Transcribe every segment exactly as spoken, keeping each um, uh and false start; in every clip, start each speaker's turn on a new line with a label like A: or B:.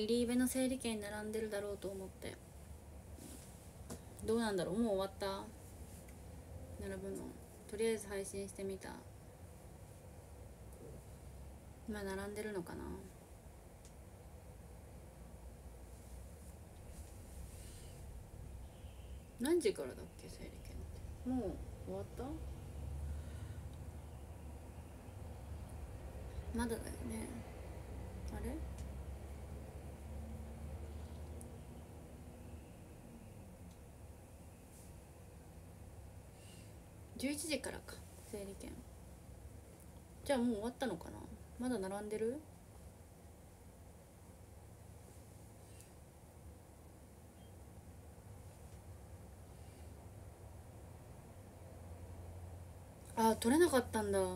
A: リーベの整理券に並んでるだろうと思って。どうなんだろう、もう終わった？並ぶの。とりあえず配信してみた。今並んでるのかな。何時からだっけ整理券って。もう終わった？まだだよね。あれじゅういちじからか整理券。じゃあもう終わったのかな。まだ並んでる？あー、取れなかったんだ。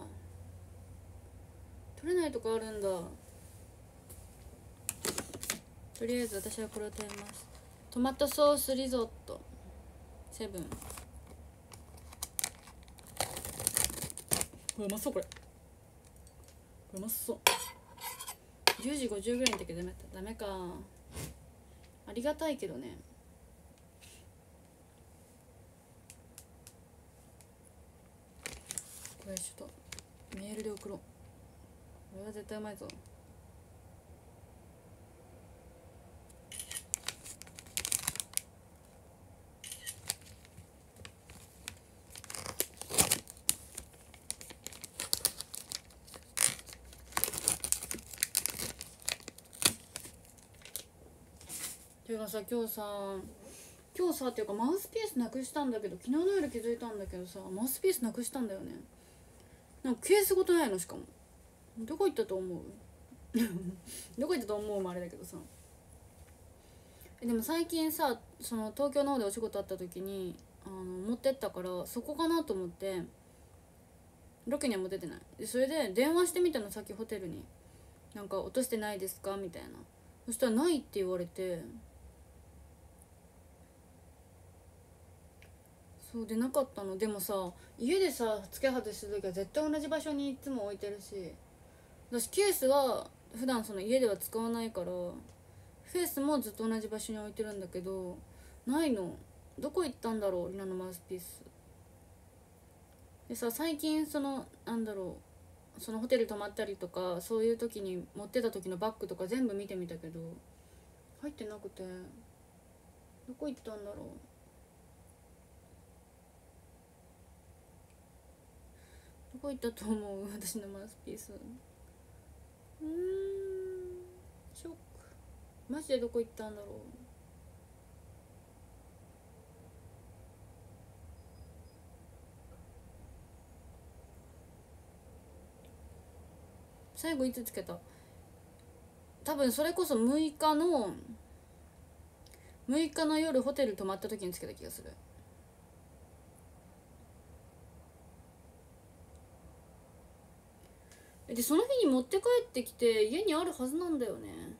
A: 取れないとこあるんだ。とりあえず私はこれを食べます。トマトソースリゾットセブン。これうまそう。これこれうまそう。じゅうじごじゅうぐらいにだけどダメか。ありがたいけどね。これちょっとメールで送ろう。これは絶対うまいぞ。ていうかさ、今日さ今日さっていうかマウスピースなくしたんだけど、昨日の夜気づいたんだけどさ、マウスピースなくしたんだよね。なんかケースごとないの。しかもどこ行ったと思うどこ行ったと思うもあれだけどさ。でも最近さ、その東京の方でお仕事あった時にあの持ってったから、そこかなと思ってロケには持ってってない。でそれで電話してみたの、さっきホテルに。なんか落としてないですかみたいな。そしたらないって言われて、そうでなかったの。でもさ、家でさ付け外した時は絶対同じ場所にいつも置いてるし、私ケースは普段その家では使わないから、フェイスもずっと同じ場所に置いてるんだけど、ないの。どこ行ったんだろう、リナのマウスピース。でさ、最近そのなんだろう、そのホテル泊まったりとかそういう時に持ってた時のバッグとか全部見てみたけど入ってなくて、どこ行ったんだろう。どこ行ったと思う私のマウスピース。うーんショック。マジでどこ行ったんだろう。最後いつつけた？多分それこそむいかのむいかの夜ホテル泊まった時につけた気がする。でその日に持って帰ってきて家にあるはずなんだよね。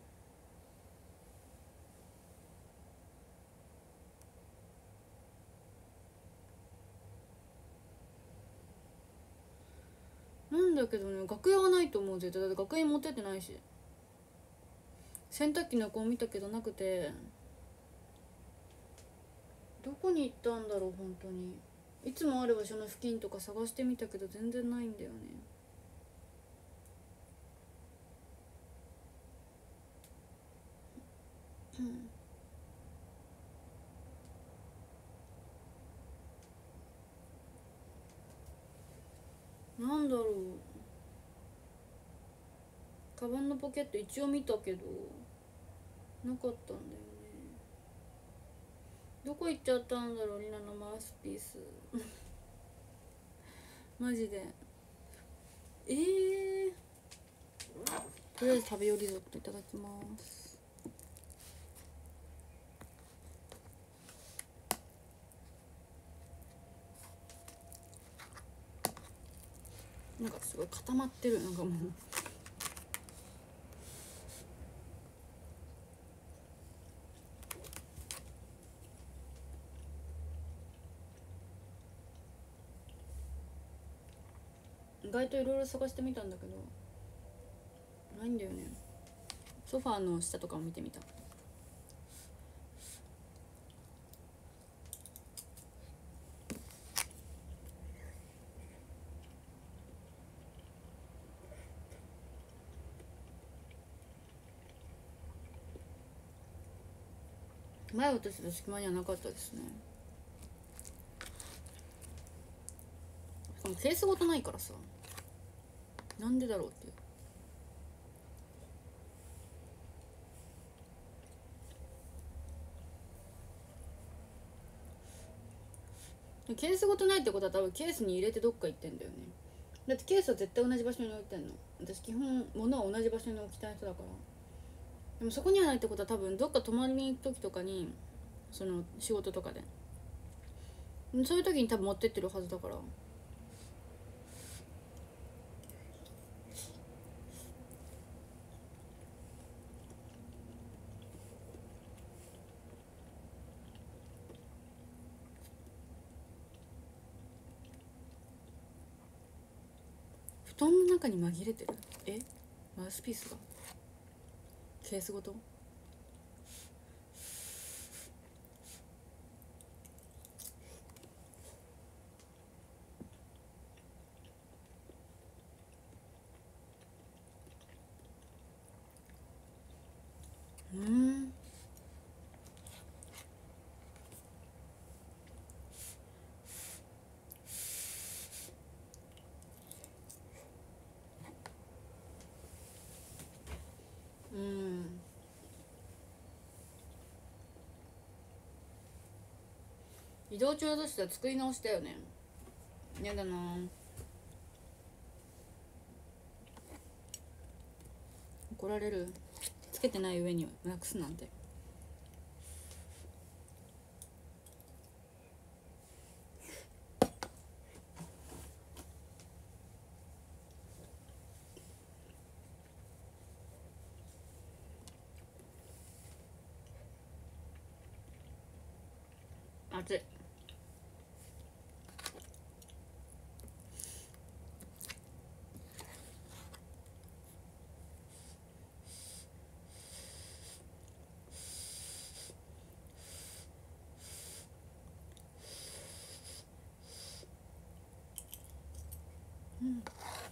A: なんだけどね、楽屋はないと思う絶対。だって楽屋に持ってってないし。洗濯機の横を見たけどなくて、どこに行ったんだろう本当に。いつもある場所の付近とか探してみたけど全然ないんだよね。うん、なんだろう。カバンのポケット一応見たけどなかったんだよね。どこ行っちゃったんだろうリナのマウスピースマジで。えー、とりあえず食べようリゾットいただきます。なんかすごい固まってる。なんかもう意外といろいろ探してみたんだけどないんだよね。 ソファーの下とかも見てみた。前落としてた隙間にはなかったですね。しかもケースごとないからさ、なんでだろうっていう。ケースごとないってことは多分ケースに入れてどっか行ってんだよね。だってケースは絶対同じ場所に置いてんの。私基本物は同じ場所に置きたい人だから。でもそこにはないってことは多分どっか泊まりに行く時とかに、その仕事とかでそういう時に多分持ってってるはずだから。布団の中に紛れてる。え、マウスピースがケースごと。うん。うん。移動中としては作り直したよね。やだな。怒られる。つけてない上になくすなんて。熱い。うん。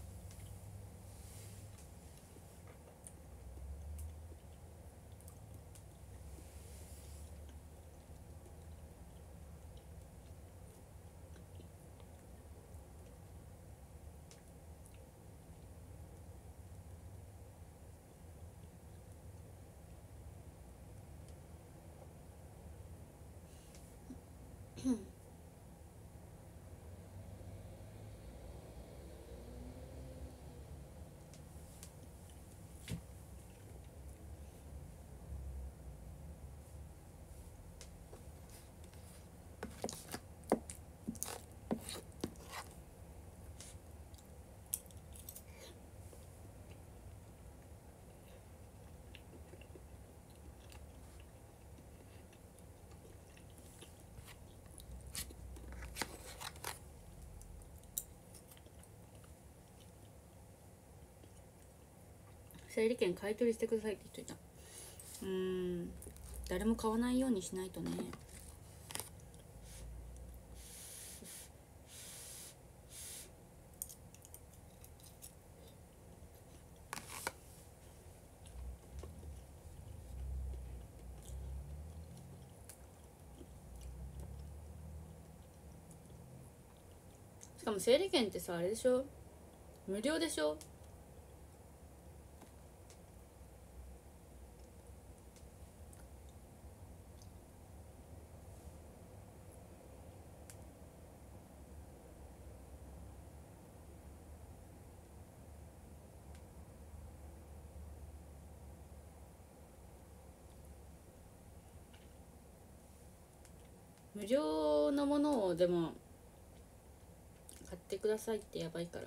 A: 整理券買い取りしてくださいって言っといた。うーん、誰も買わないようにしないとね。しかも整理券ってさ、あれでしょ、無料でしょ。無料のものをでも買ってくださいってやばいから。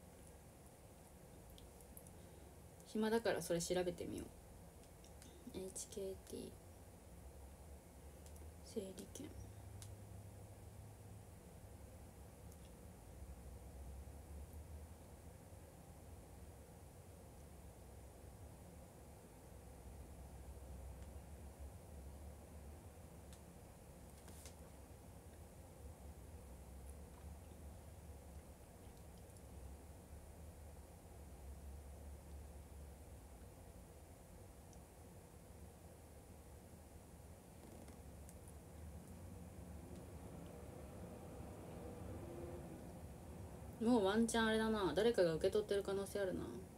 A: 暇だからそれ調べてみよう。 エイチケーティー 整理券。 もうワンチャンあれだな、誰かが受け取ってる可能性あるな。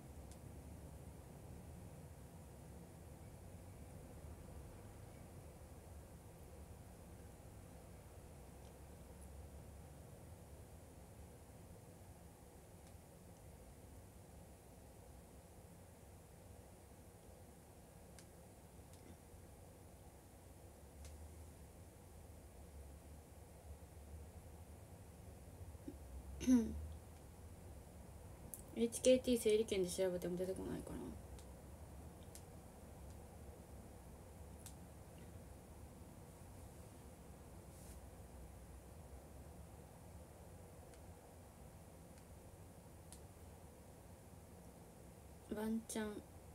A: エイチケーティー 整理券で調べても出てこないかな。ワンチャン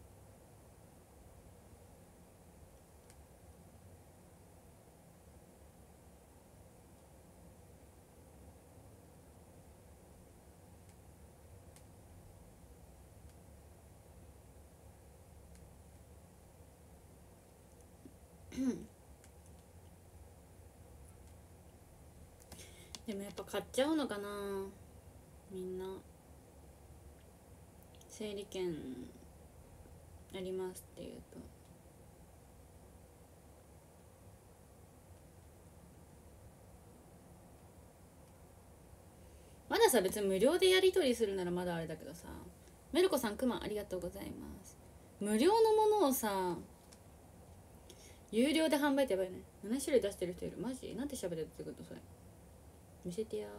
A: でもやっぱ買っちゃうのかな、みんな。整理券ありますっていうと。まださ、別に無料でやり取りするならまだあれだけどさ、メルコさん、くまありがとうございます。無料のものをさ有料で販売ってやばいね。なな種類出してる人いる。マジなんて喋ってるってことそれ。見せてや。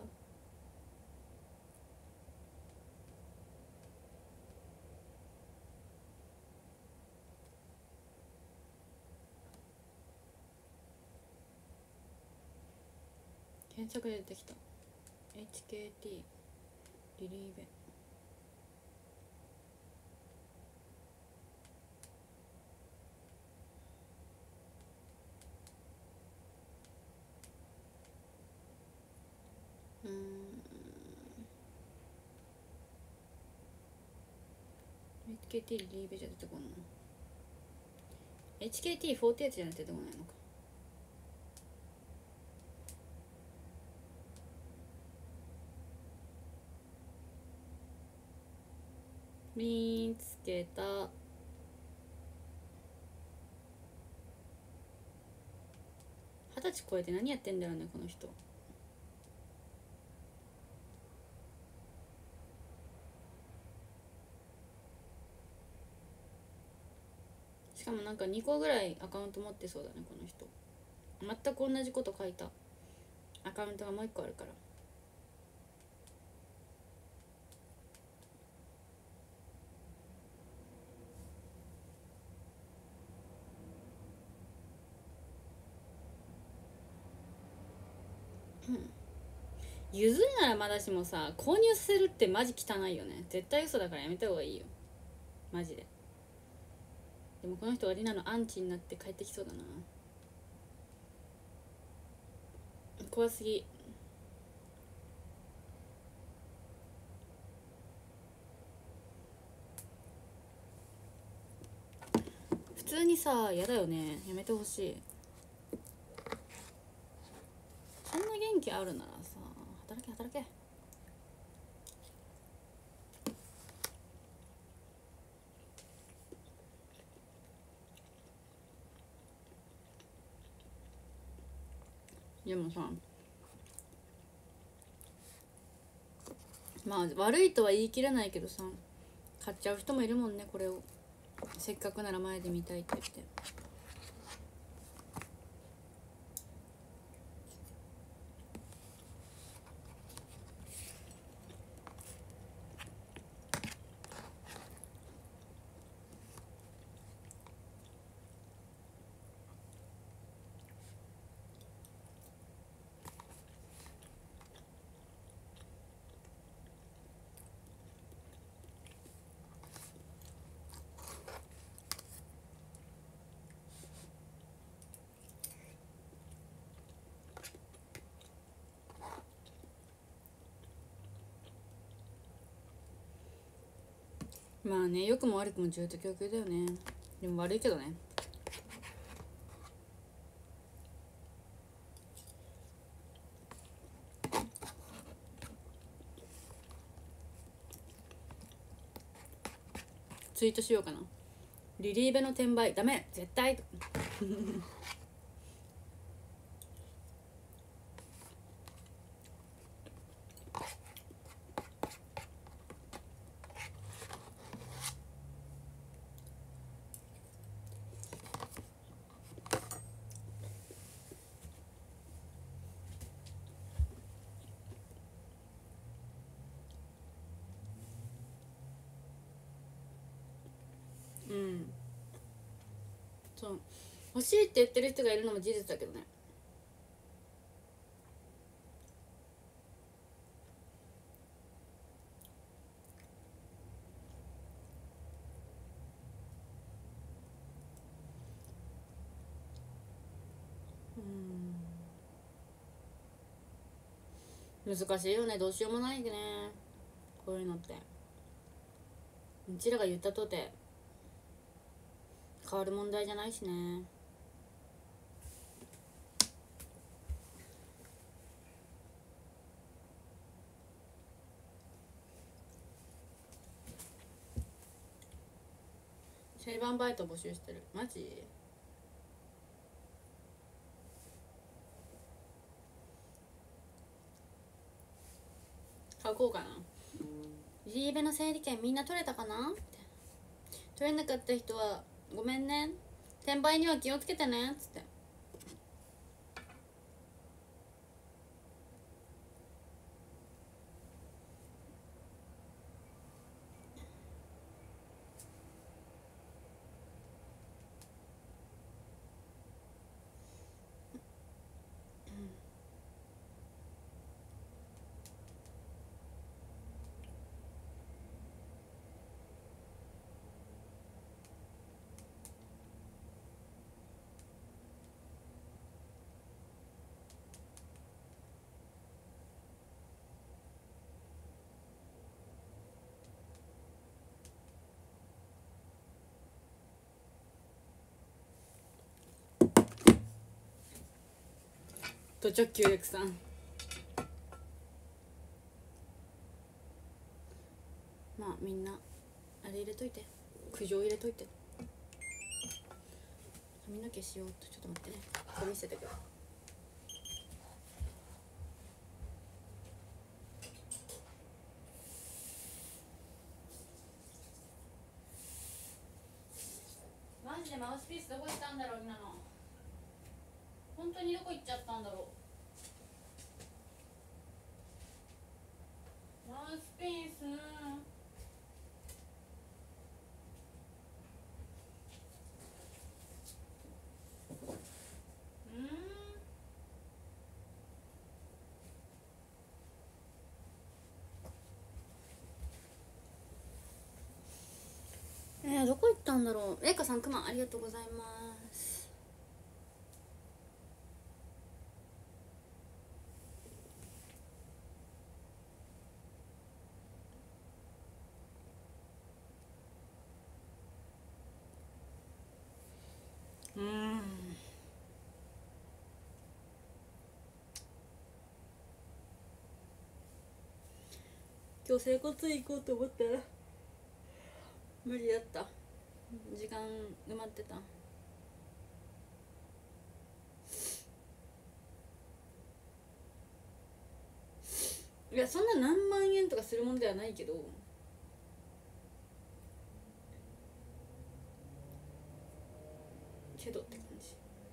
A: 検索で出てきた エイチケーティー リリーベ。うーん エイチケーティー リリーベじゃ出てこんの。 エイチケーティーフォーティーエイト じゃなくて出てこないのか。見つけた。二十歳超えて何やってんだろうねこの人。しかもなんかにこぐらいアカウント持ってそうだねこの人。全く同じこと書いたアカウントがもういっこあるから。譲るならまだしもさ、購入させるってマジ汚いよね。絶対嘘だからやめた方がいいよマジで。でもこの人はリナのアンチになって帰ってきそうだな。怖すぎ。普通にさ、やだよね。やめてほしい。そんな元気あるならさ、働け働け。でもさ、まあ悪いとは言い切れないけどさ、買っちゃう人もいるもんねこれを。せっかくなら前で見たいって言って。まあね、良くも悪くも需要と供給だよね。でも悪いけどね。 ツイートしようかな。リリーベの転売ダメ絶対うん、そう欲しいって言ってる人がいるのも事実だけどね。うん、難しいよね。どうしようもないね、こういうのって。うちらが言ったとて変わる問題じゃないしね。シェイバンバイト募集してる。マジ？書こうかな。リーベの整理券みんな取れたかなって。取れなかった人はごめんね、転売には気をつけてねっつって。と直球エクさん、まあみんなあれ入れといて、苦情入れといて。髪の毛しようと。ちょっと待ってね、これ見せてくる。マジでマウスピースどこ行ったんだろう。今の本当にどこ行っちゃったんだろう。マウスピースうんえー、どこ行ったんだろう。レイカさん、くまありがとうございます。うん、今日整骨院行こうと思ったら無理だった。時間埋まってた。いや、そんな何万円とかするもんではないけど、けどって感じ。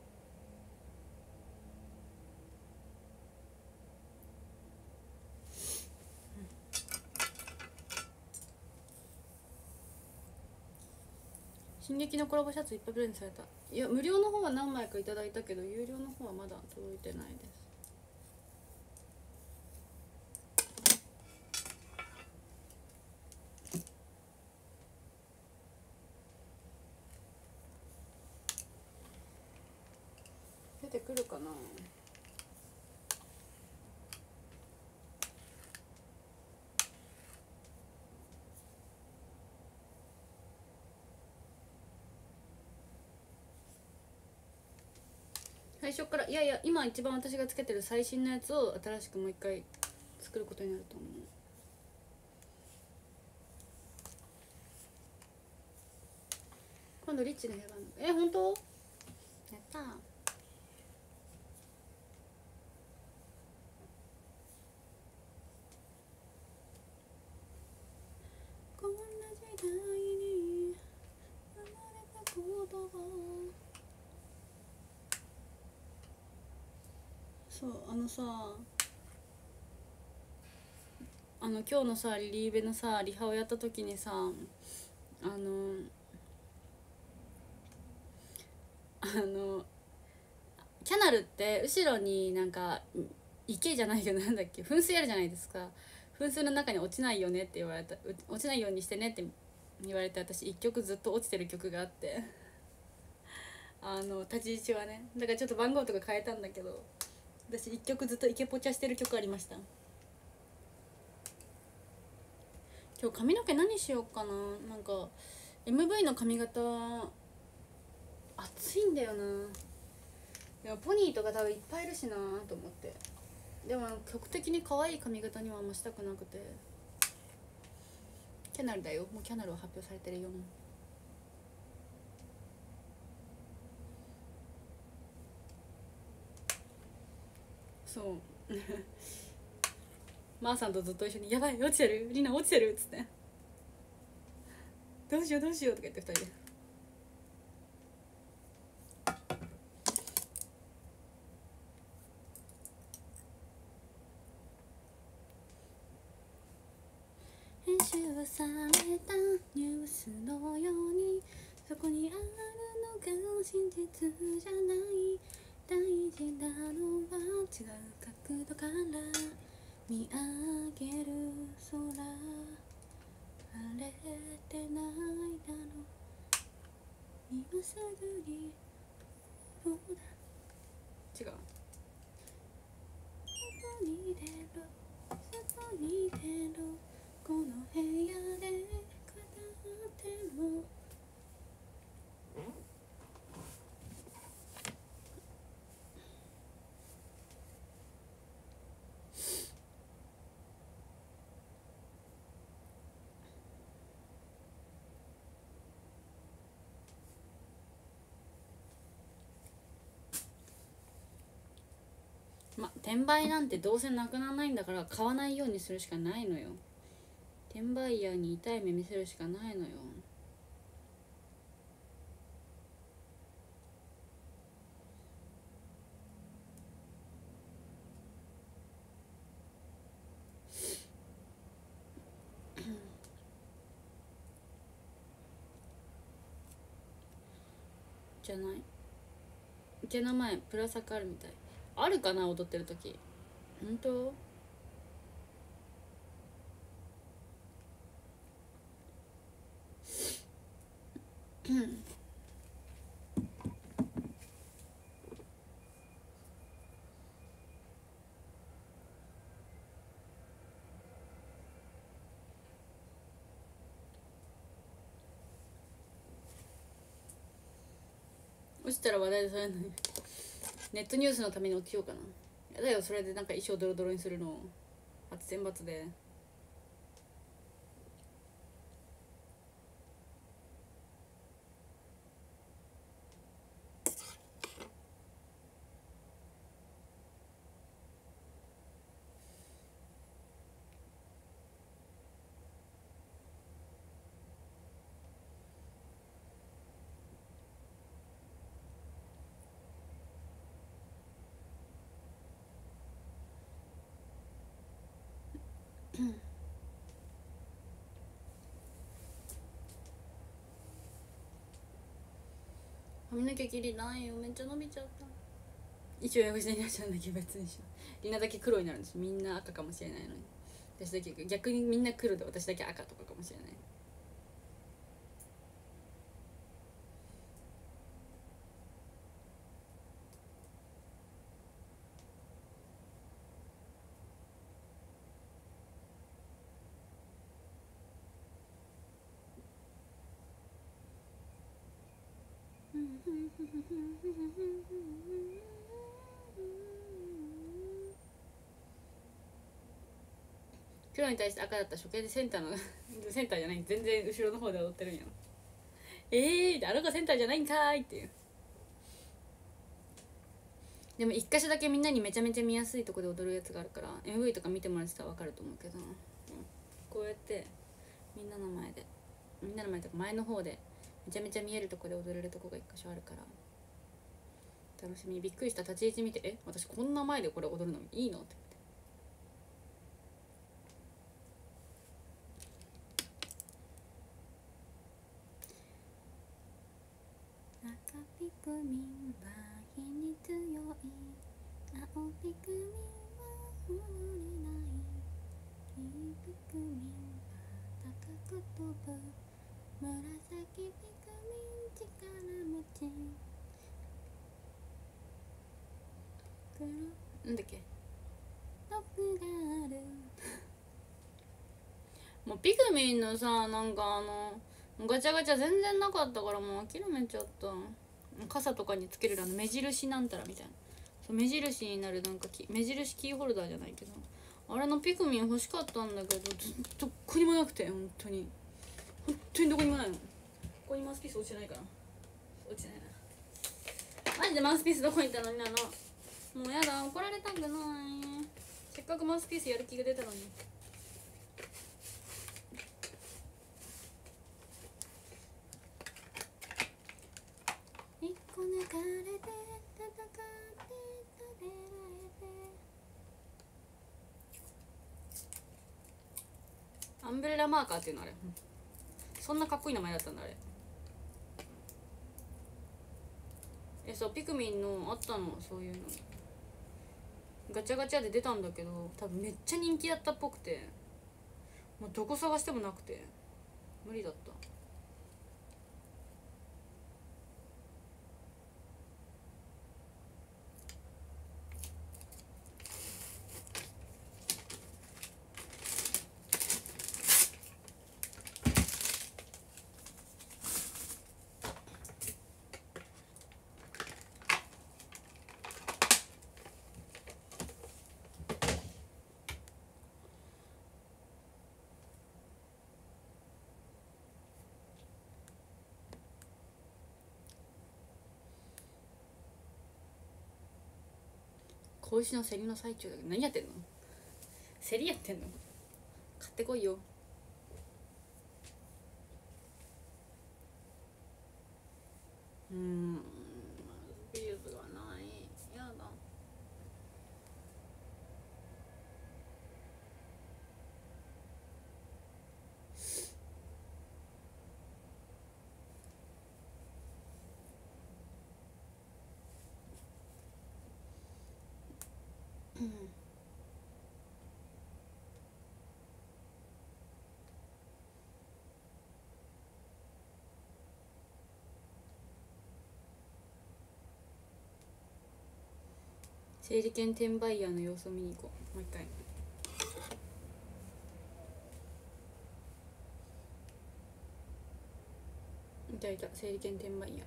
A: 進撃のコラボシャツいっぱいプレゼントされた。いや、無料の方は何枚かいただいたけど、有料の方はまだ届いてないです。出てくるかな。最初から、いやいや、今一番私がつけてる最新のやつを新しくもう一回作ることになると思う。 今度リッチの部屋があるの。え本当？やったー。こんな時代に生まれたことは。そうあのさあの今日のさリリーベのさリハをやった時にさあのあのキャナルって後ろになんか池じゃないけどなんだっけ噴水あるじゃないですか。噴水の中に落ちないよねって言われた、落ちないようにしてねって言われて、私一曲ずっと落ちてる曲があってあの立ち位置はね、だからちょっと番号とか変えたんだけど、私一曲ずっとイケポチャしてる曲ありました。今日髪の毛何しようかな。なんか エムブイ の髪型暑いんだよな。でもポニーとか多分いっぱいいるしなと思って、でも曲的に可愛い髪型にはあんましたくなくて。キャナルだよ、もうキャナルは発表されてるよ。そうマーさんとずっと一緒に「やばい落ちてるリナ落ちてる」っつって「どうしようどうしよう」とか言ってふたりで。編集されたニュースのようにそこにあるのが真実じゃない。大事なのは違う角度から見上げる空。晴れてないだろ今すぐにどうだ。違う。外に出ろ外に出ろこの部屋で語っても。ま、転売なんてどうせなくならないんだから買わないようにするしかないのよ。転売ヤーに痛い目見せるしかないのよ。じゃない。池の前プラサクあるみたい。あるかな踊ってる時。本当？落ちたら話題でされないネットニュースのために落ちようかな。やだよそれでなんか衣装ドロドロにするの初選抜で。髪の毛切りないよ、めっちゃ伸びちゃった。一応英語してりなちゃんだけ別にしよう。りなだけ黒になるんです。みんな赤かもしれないのに私だけ逆にみんな黒で私だけ赤とかかもしれない。黒に対して赤だったら処刑でセンターのセンターじゃない全然後ろの方で踊ってるんや。 えー、あの子センターじゃないんかーいっていう。でも一箇所だけみんなにめちゃめちゃ見やすいとこで踊るやつがあるから エムブイ とか見てもらってたら分かると思うけど、うん、こうやってみんなの前でみんなの前とか前の方でめちゃめちゃ見えるとこで踊れるとこが一箇所あるから楽しみ。びっくりした。立ち位置見て、え私こんな前でこれ踊るのいいのって思って。赤ピクミンは火に強い、青ピクミンは溺れない、黄ピクミンは高く飛ぶ、紫ピクミン力持ち、黒なんだっけトップがあるもうピクミンのさなんかあのガチャガチャ全然なかったからもう諦めちゃった。傘とかにつけるあの目印なんたらみたいな、そう目印になるなんか目印キーホルダーじゃないけどあれのピクミン欲しかったんだけどどこにもなくて、本当に本当にどこにもないの。ここにマウスピース落ちてないから落ちてないなマジで。マウスピースどこに行ったのになの。もうやだ、怒られたくない。せっかくマウスピースやる気が出たのに。一個抜かれて戦って食べられて。アンブレラマーカーっていうのあれ、そんなかっこいい名前だったんだあれ。えそうピクミンのあったのそういうのガチャガチャで出たんだけど多分めっちゃ人気だったっぽくてもうどこ探してもなくて無理だった。子牛の競りの最中だけど何やってんの。競りやってんの。買ってこいよ。うーんビーズがないやだ。うん整理券転売ヤーの様子を見に行こうもう一回。いたいた整理券転売ヤー。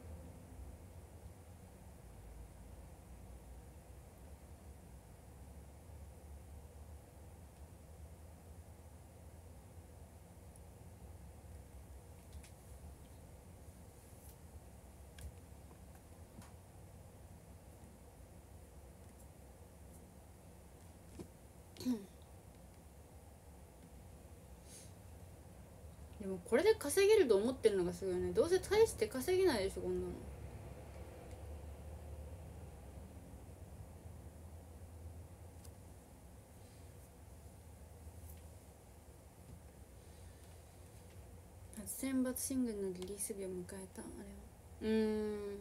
A: でもこれで稼げると思ってるのがすごいね。どうせ大して稼げないでしょこんなの。初選抜シングルのリリース日を迎えたあれはうーん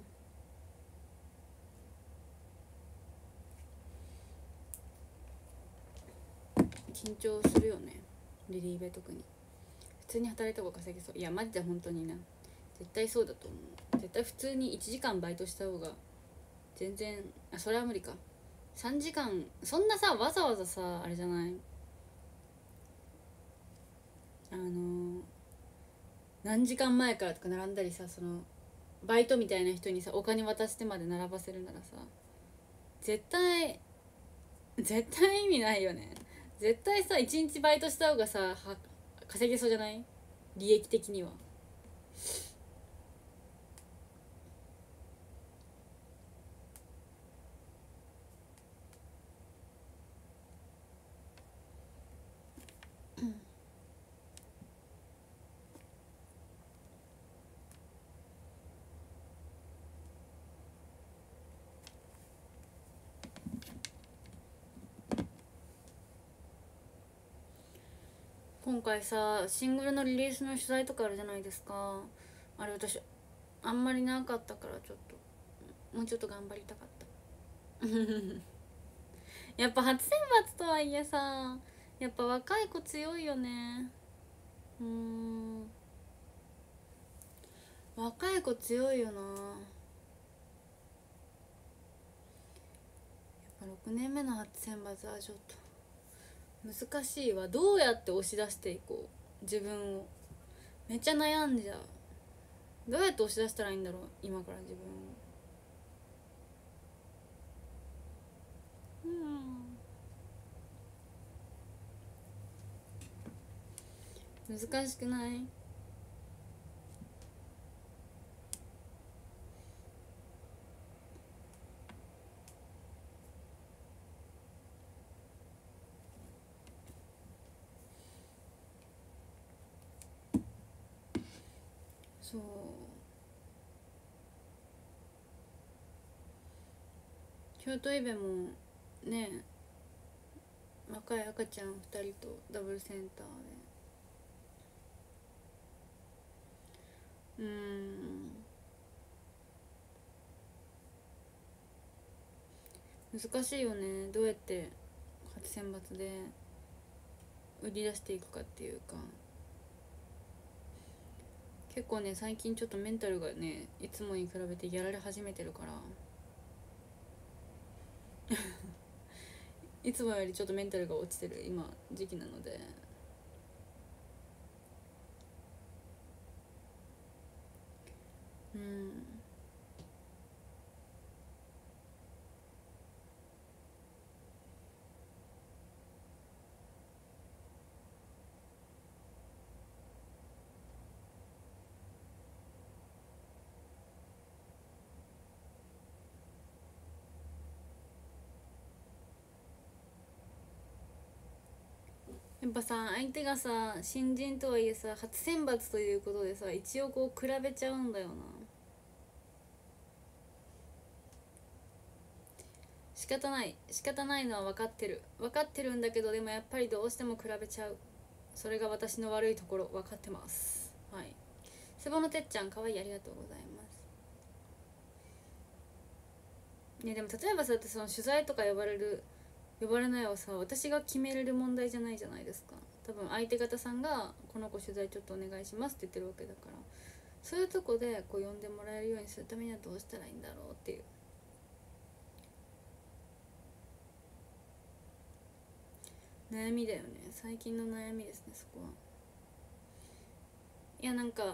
A: 緊張するよねリリーベ。特に普通に働いた方が稼げそう。いやマジで本当にな絶対そうだと思う。絶対普通にいちじかんバイトした方が全然あそれは無理か。さんじかんそんなさわざわざさあれじゃないあの何時間前からとか並んだりさそのバイトみたいな人にさお金渡してまで並ばせるならさ絶対絶対意味ないよね。絶対さいちにちバイトした方がさは稼げそうじゃない利益的には。 今回さシングルのリリースの取材とかあるじゃないですか。あれ私あんまりなかったからちょっともうちょっと頑張りたかったやっぱ初選抜とはいえさやっぱ若い子強いよね。うーん若い子強いよな。やっぱろくねんめの初選抜はちょっと難しいわ。どうやって押し出していこう自分を。めっちゃ悩んじゃう。どうやって押し出したらいいんだろう今から自分を。うん難しくない？そう京都イベもね若い赤ちゃんふたりとダブルセンターでうーん難しいよね。どうやって初選抜で売り出していくかっていうか。結構ね最近ちょっとメンタルがねいつもに比べてやられ始めてるからいつもよりちょっとメンタルが落ちてる今時期なので。うんやっぱさ相手がさ新人とはいえさ初選抜ということでさ一応こう比べちゃうんだよな。仕方ない仕方ないのは分かってる分かってるんだけどでもやっぱりどうしても比べちゃう。それが私の悪いところ分かってます。はい。セボのてっちゃんかわいいありがとうございますね。でも例えばさその取材とか呼ばれる呼ばれないはさ私が決めれる問題じゃないじゃないですか。多分相手方さんがこの子取材ちょっとお願いしますって言ってるわけだからそういうとこでこう呼んでもらえるようにするためにはどうしたらいいんだろうっていう悩みだよね。最近の悩みですねそこは。いやなんか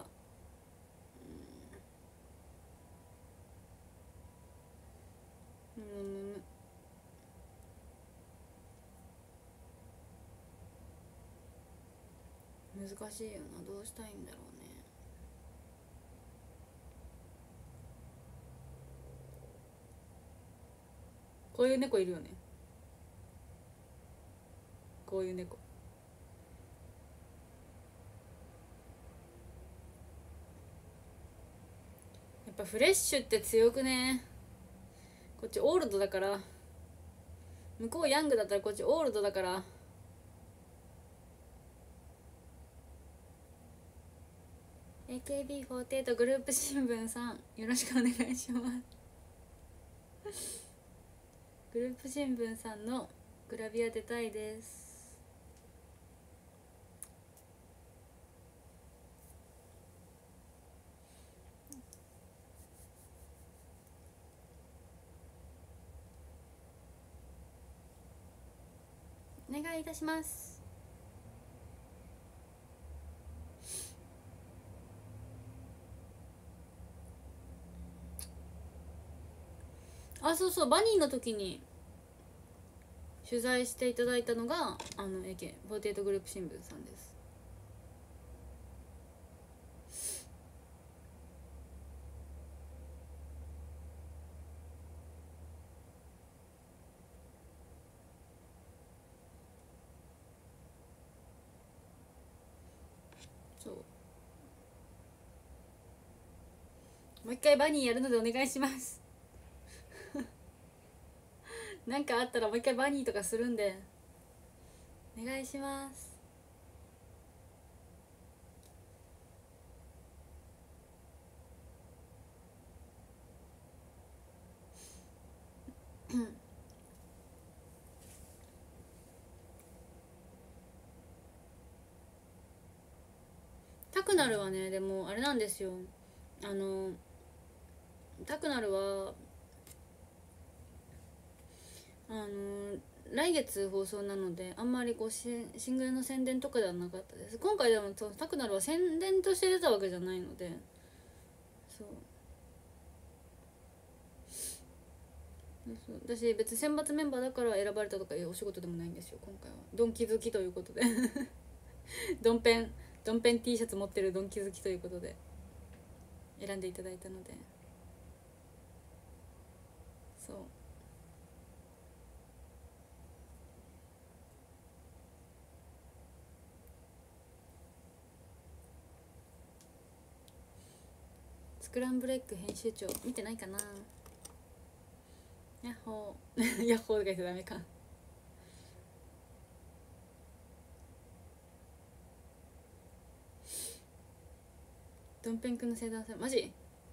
A: うんむむ難しいよな。どうしたいんだろうね。こういう猫いるよね。こういう猫やっぱフレッシュって強くね。こっちオールドだから向こうヤングだったらこっちオールドだから。エーケービーフォーティーエイト グループ新聞さんよろしくお願いしますグループ新聞さんのグラビア出たいです。お願いいたします。あそうそうバニーの時に取材していただいたのがあの エーケーフォーティーエイト グループ新聞さんです。そうもう一回バニーやるのでお願いしますなんかあったらもう一回バニーとかするんでお願いします。 タクナルはね、でもあれなんですよ、あのタクナルはあの来月放送なので、あんまりこうシシングルの宣伝とかではなかったです。今回でもそのタクナルは宣伝として出たわけじゃないので、そうそう私別に選抜メンバーだから選ばれたとかいうお仕事でもないんですよ。今回はドンキ好きということでドンペンドンペン T シャツ持ってるドンキ好きということで選んでいただいたので、そうスクランブルエッグ編集長見てないかな。ヤッホーヤッホーとか言ってダメか。ドンペン君の生誕祭マジ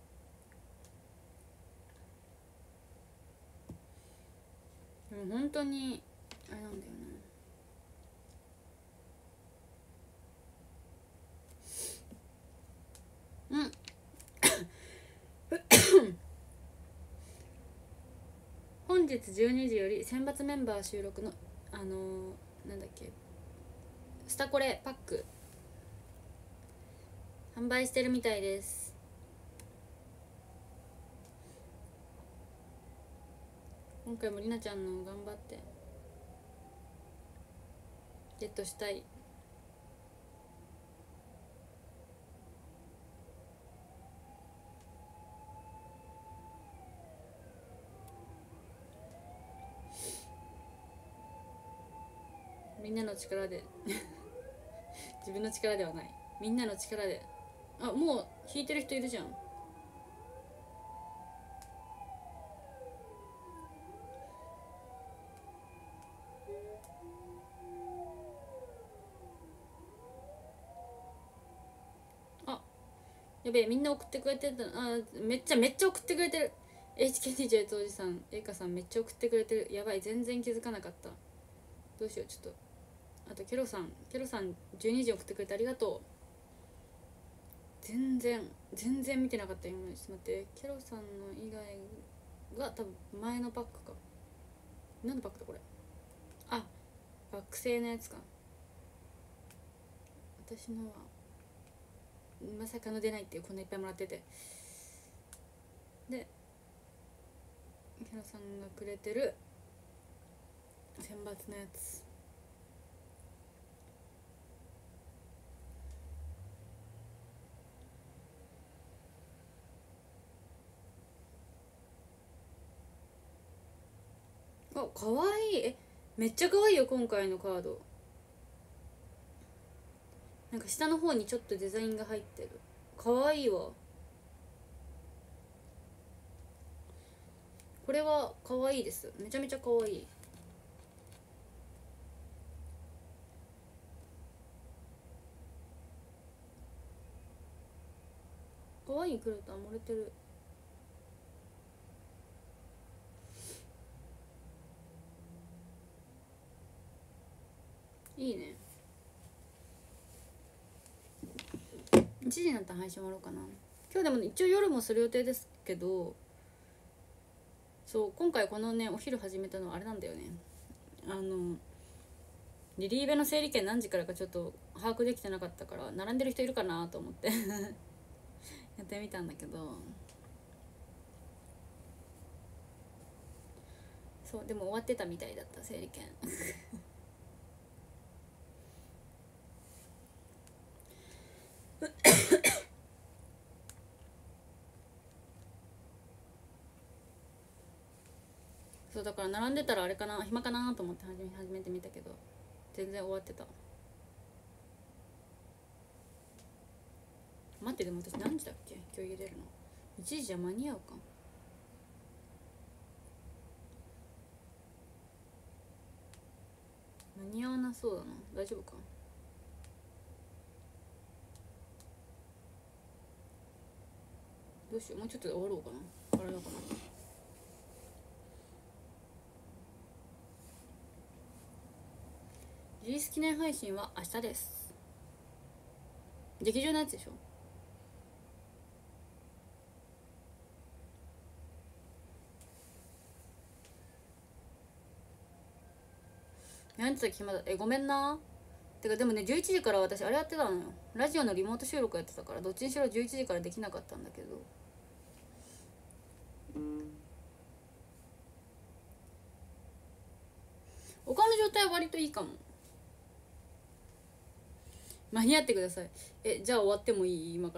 A: でも本当にあれなんだよな。うん本日じゅうにじより選抜メンバー収録のあのー、なんだっけスタコレパック販売してるみたいです。今回もりなちゃんの頑張ってゲットしたい。みんなの力で自分の力ではない、みんなの力で。あ、もう弾いてる人いるじゃん。あ、やべえ、みんな送ってくれてた。あ、めっちゃめっちゃ送ってくれてる。 エイチケーティー ジェイトおじさん、エイカさんめっちゃ送ってくれてる。やばい、全然気づかなかった。どうしよう、ちょっと。あとケロさん、ケロさんじゅうにじ送ってくれてありがとう。全然全然見てなかった今。ちょっと待って、ケロさんの以外が多分前のパックか。何のパックだこれ。あ、バック製のやつか。私のはまさかの出ないっていう、こんないっぱいもらってて。でケロさんがくれてる選抜のやつ。あ、かわいい。え、めっちゃかわいいよ今回のカード。なんか下の方にちょっとデザインが入ってる。かわいいわ。これはかわいいです。めちゃめちゃかわいい。かわいいクルタン漏れてる。いいね。いちじになったら配信終わろうかな。今日でも一応夜もする予定ですけど、そう今回このねお昼始めたのはあれなんだよね。あのリリーベの整理券何時からかちょっと把握できてなかったから、並んでる人いるかなと思ってやってみたんだけど、そうでも終わってたみたいだった整理券そうだから並んでたらあれかな、暇かなと思って始め始めてみたけど全然終わってた。待って、でも私何時だっけ今日入れるの。いちじじゃ間に合うか。間に合わなそうだな。大丈夫か。どうしよう、もうちょっとで終わろうかな。あれだかな。 リリース記念配信は明日です。劇場のやつでしょ。なんて言ったら暇だ。えごめんな。てかでもね、じゅういちじから私あれやってたのよ。ラジオのリモート収録やってたから、どっちにしろじゅういちじからできなかったんだけど、お顔の状態は割といいかも。間に合ってください。えじゃあ終わってもいい？今から。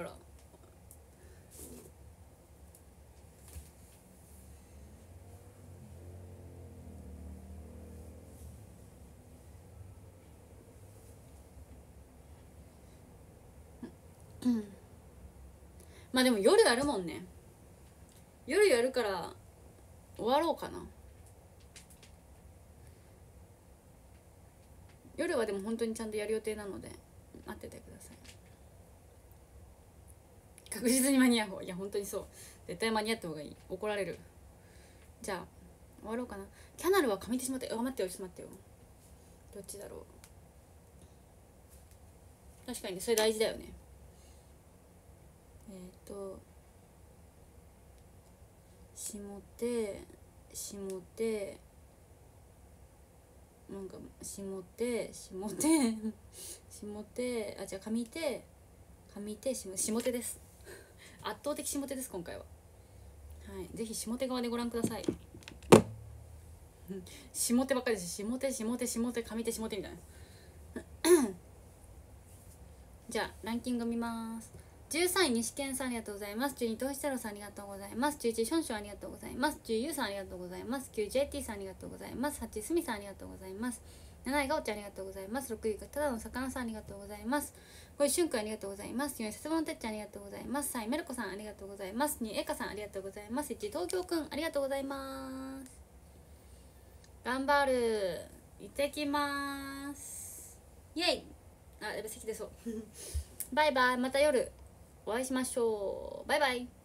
A: うんまあでも夜やるもんね。夜やるから終わろうかな。夜はでも本当にちゃんとやる予定なので待っててください。確実に間に合う方。いや本当にそう、絶対間に合った方がいい。怒られる。じゃあ終わろうかな。キャナルは噛みてしまって。あ待ってよ、ちょっと待ってよ。どっちだろう。確かにね、それ大事だよね。えっ、ー、と下手下手なんか下手下手下手あじゃあ上手上手下下手です圧倒的下手です今回は。はいぜひ下手側でご覧ください下手ばっかりです。下手下手下手上手下手みたいなじゃあランキング見ます。じゅうさんい西健さんありがとうございます。じゅうに東太郎さんありがとうございます。じゅういちションションありがとうございます。じゅうゆうさんありがとうございます。きゅうジェーティーさんありがとうございます。はちすみさんありがとうございます。なないがおちゃんありがとうございます。ろくいがただの魚さんありがとうございます。ごいしゅんくんありがとうございます。よんい節分のてっちゃんありがとうございます。さんいメルコさんありがとうございます。にいえかさんありがとうございます。いち東京くんありがとうございます。頑張る。行ってきますイエイ。あやべ席出そうバイバイ。また夜お会いしましょう。バイバイ。